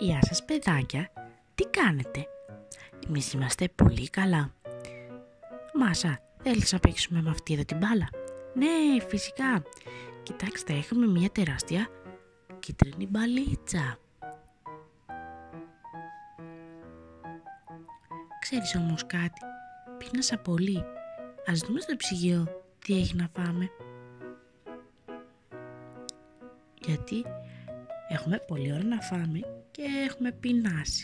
Γεια σας παιδάκια, τι κάνετε? Εμείς είμαστε πολύ καλά. Μάσα, θέλεις να παίξουμε με αυτή εδώ την μπάλα? Ναι, φυσικά. Κοιτάξτε, έχουμε μια τεράστια κίτρινη μπαλίτσα. Ξέρεις όμως κάτι? Πείνασα πολύ. Ας δούμε στο ψυγείο τι έχει να φάμε. Γιατί έχουμε πολλή ώρα να φάμε και έχουμε πεινάσει.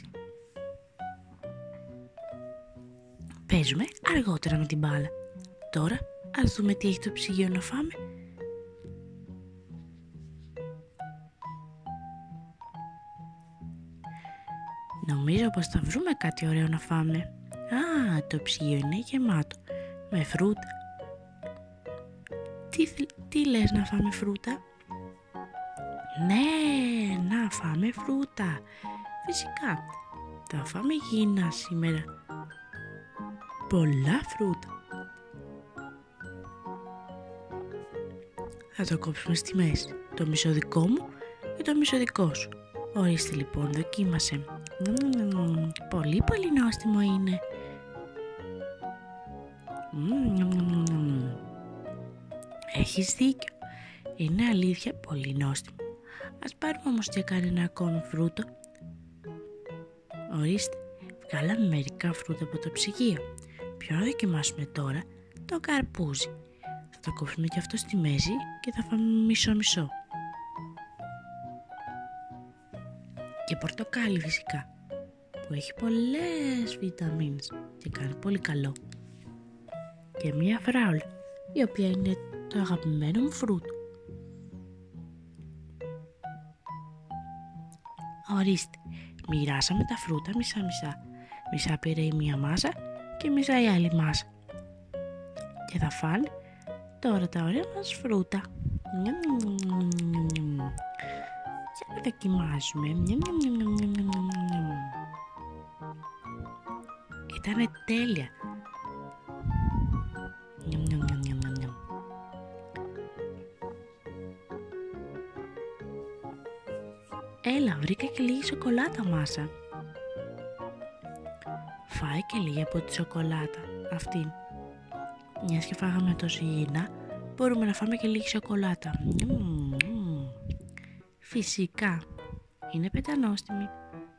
Παίζουμε αργότερα με την μπάλα. Τώρα ας δούμε τι έχει το ψυγείο να φάμε. Νομίζω πως θα βρούμε κάτι ωραίο να φάμε. Α, το ψυγείο είναι γεμάτο με φρούτα. Τι λες, να φάμε φρούτα? Ναι, να φάμε φρούτα. Φυσικά, θα φάμε υγιεινά σήμερα. Πολλά φρούτα. Θα το κόψουμε στη μέση. Το μισό δικό μου και το μισό δικό σου. Ορίστε λοιπόν, δοκίμασε. Πολύ πολύ νόστιμο είναι. Έχεις δίκιο. Είναι αλήθεια πολύ νόστιμο. Ας πάρουμε όμως και κανένα ακόμη φρούτο. Ορίστε, βγάλαμε μερικά φρούτα από το ψυγείο. Ποιο να δοκιμάσουμε τώρα? Το καρπούζι. Θα το κόψουμε και αυτό στη μέση και θα φάμε μισό-μισό. Και πορτοκάλι φυσικά, που έχει πολλές βιταμίνες και κάνει πολύ καλό. Και μία φράουλα, η οποία είναι το αγαπημένο μου φρούτο. Ορίστε, μοιράσαμε τα φρούτα μισά-μισά. Μισά πήρε η μία μάσα και μισά η άλλη μάσα. Και θα φάνε τώρα τα ωραία μας φρούτα. Για να δοκιμάσουμε. Ήτανε τέλεια. Έλα, βρήκα και λίγη σοκολάτα, Μάσα. Φάει και λίγη από τη σοκολάτα αυτήν. Μιας και φάγαμε τόσο υγιεινά, μπορούμε να φάμε και λίγη σοκολάτα. Φυσικά, είναι πετανόστιμη.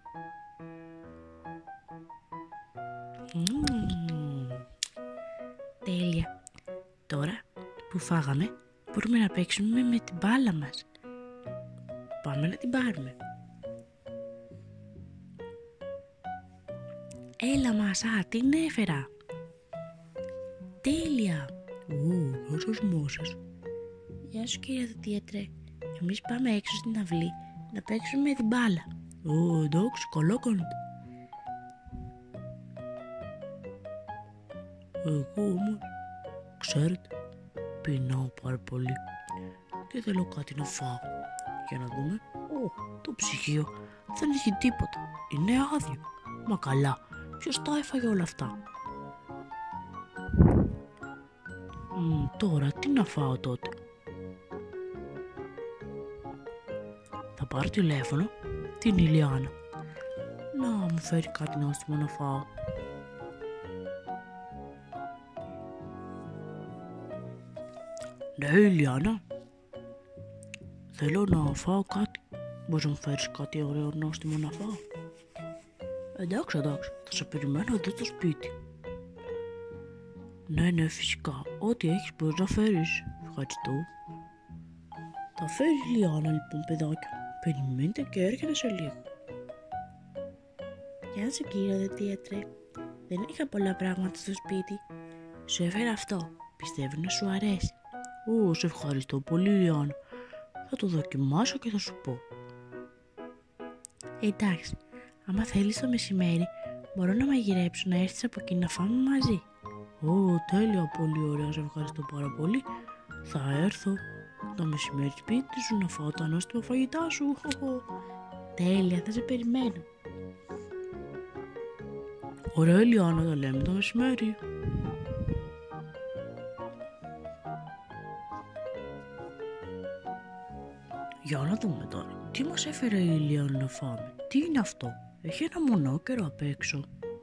Τέλεια. Τώρα που φάγαμε, μπορούμε να παίξουμε με την μπάλα μας. Πάμε να την πάρουμε. Έλα Μάσα, την έφερα. Τέλεια. Γεια σας Μάσας. Γεια σου κύριε διδίατρε. Εμείς πάμε έξω στην αυλή να παίξουμε με την μπάλα. Εντάξει, καλά κάνετε. Εγώ όμως, ξέρετε, πεινάω πάρα πολύ και θέλω κάτι να φάω. Για να δούμε. Το ψυγείο δεν έχει τίποτα. Είναι άδειο. Μα καλά, ποιος τα έφαγε όλα αυτά? Τώρα τι να φάω τότε? Θα πάρω τηλέφωνο την Ηλιάνα να μου φέρει κάτι νόστιμο να φάω. Ναι Ηλιάνα, θέλω να φάω κάτι. Μπορείς να μου φέρεις κάτι ωραίο νόστιμο να φάω? Εντάξει, θα σε περιμένω εδώ στο σπίτι. Ναι, φυσικά. Ό,τι έχεις μπορείς να φέρεις. Ευχαριστώ. Θα φέρει η Λιάννα λοιπόν, παιδάκια. Περιμένετε και έρχεται σε λίγο. Γεια σου κύριε διδίατρε. Δεν είχα πολλά πράγματα στο σπίτι. Σου έφερα αυτό. Πιστεύω να σου αρέσει. Σε ευχαριστώ πολύ Λιάννα. Θα το δοκιμάσω και θα σου πω. Εντάξει, άμα θέλεις το μεσημέρι μπορώ να μαγειρέψω να έρθεις από εκεί να φάμε μαζί. Τέλεια, πολύ ωραία, σε ευχαριστώ πάρα πολύ. Θα έρθω το μεσημέρι σπίτι σου να φάω τα νόστιμα φαγητά σου. Τέλεια, θα σε περιμένω. Ωραία Λιάννα, τα λέμε το μεσημέρι. Για να δούμε τώρα. Τι μας έφερε η Ηλιάνα να φάμε? Τι είναι αυτό? Έχει ένα μονόκερο απ' έξω.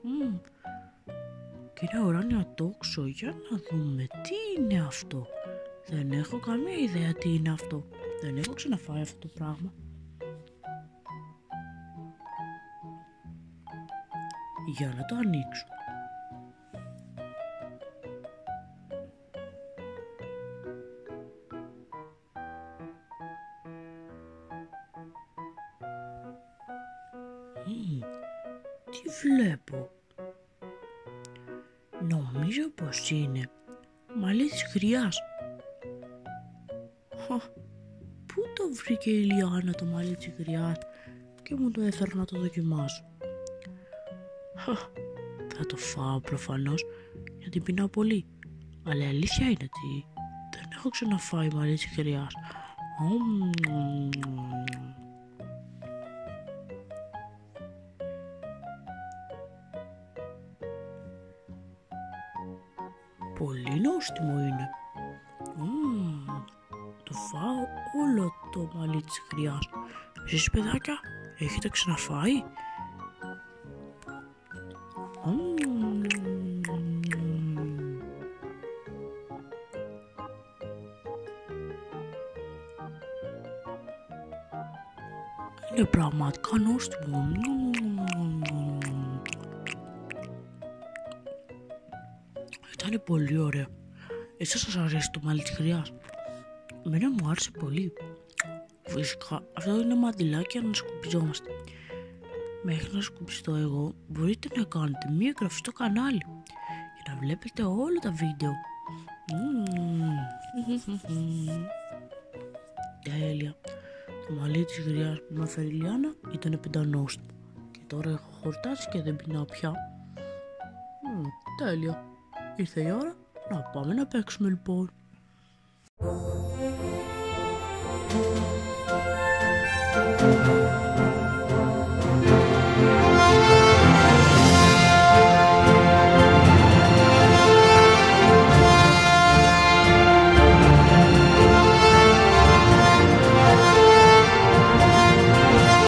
Και ένα ουράνιο τόξο. Για να δούμε τι είναι αυτό. Δεν έχω καμία ιδέα τι είναι αυτό. Δεν έχω ξαναφάει αυτό το πράγμα. Για να το ανοίξω. Τι βλέπω? Νομίζω πως είναι μαλλί της γριάς. Πού το βρήκε η Ηλιάνα το μαλλί της γριάς και μου το έφερε να το δοκιμάσω? Θα το φάω προφανώς γιατί πεινάω πολύ. Αλλά η αλήθεια είναι ότι δεν έχω ξαναφάει μαλλί της γριάς. Πολύ νόστιμο είναι. Το φάω όλο το μαλλί της γριάς. Εσείς παιδάκια έχετε ξαναφάει? Είναι πραγματικά νόστιμο. Ήταν πολύ ωραίο. Εσείς σας αρέσει το μαλλί της γριάς? Εμένα μου άρεσε πολύ. Φυσικά αυτό είναι μαντιλάκι να σκουπιζόμαστε. Μέχρι να σκουπιστώ εγώ μπορείτε να κάνετε μία εγγραφή στο κανάλι για να βλέπετε όλα τα βίντεο. Τέλεια. Το μαλλί της γριάς που με έφερε η Ηλιάνα ήταν πεντανόστιμο και τώρα έχω χορτάσει και δεν πεινάω πια. Τέλεια. Ήρθε η ώρα να πάμε να παίξουμε λοιπόν.